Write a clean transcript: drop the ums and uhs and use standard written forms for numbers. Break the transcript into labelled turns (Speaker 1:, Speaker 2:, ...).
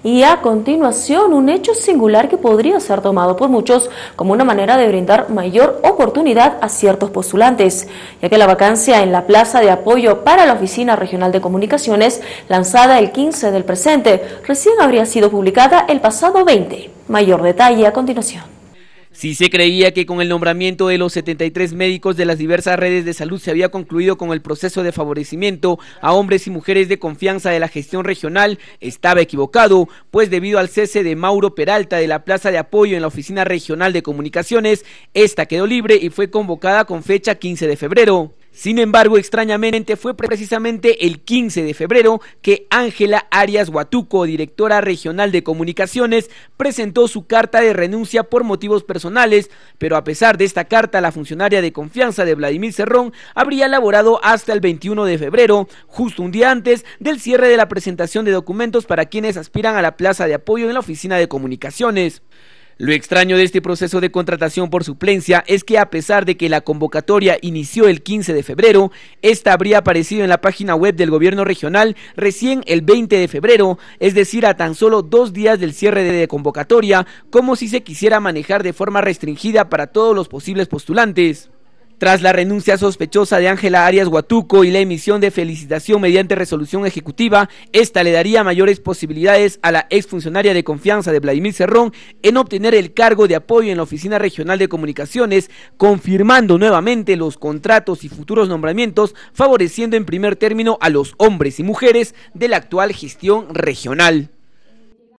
Speaker 1: Y a continuación, un hecho singular que podría ser tomado por muchos como una manera de brindar mayor oportunidad a ciertos postulantes, ya que la vacancia en la plaza de apoyo para la Oficina Regional de Comunicaciones, lanzada el 15 del presente, recién habría sido publicada el pasado 20. Mayor detalle a continuación.
Speaker 2: Si se creía que con el nombramiento de los 73 médicos de las diversas redes de salud se había concluido con el proceso de favorecimiento a hombres y mujeres de confianza de la gestión regional, estaba equivocado, pues debido al cese de Mauro Peralta de la plaza de apoyo en la Oficina Regional de Comunicaciones, esta quedó libre y fue convocada con fecha 15 de febrero. Sin embargo, extrañamente fue precisamente el 15 de febrero que Ángela Arias Huatuco, directora regional de comunicaciones, presentó su carta de renuncia por motivos personales, pero a pesar de esta carta, la funcionaria de confianza de Vladimir Cerrón habría laborado hasta el 21 de febrero, justo un día antes del cierre de la presentación de documentos para quienes aspiran a la plaza de apoyo en la Oficina de Comunicaciones. Lo extraño de este proceso de contratación por suplencia es que a pesar de que la convocatoria inició el 15 de febrero, esta habría aparecido en la página web del gobierno regional recién el 20 de febrero, es decir, a tan solo 2 días del cierre de convocatoria, como si se quisiera manejar de forma restringida para todos los posibles postulantes. Tras la renuncia sospechosa de Ángela Arias Huatuco y la emisión de felicitación mediante resolución ejecutiva, esta le daría mayores posibilidades a la exfuncionaria de confianza de Vladimir Cerrón en obtener el cargo de apoyo en la Oficina Regional de Comunicaciones, confirmando nuevamente los contratos y futuros nombramientos, favoreciendo en primer término a los hombres y mujeres de la actual gestión regional.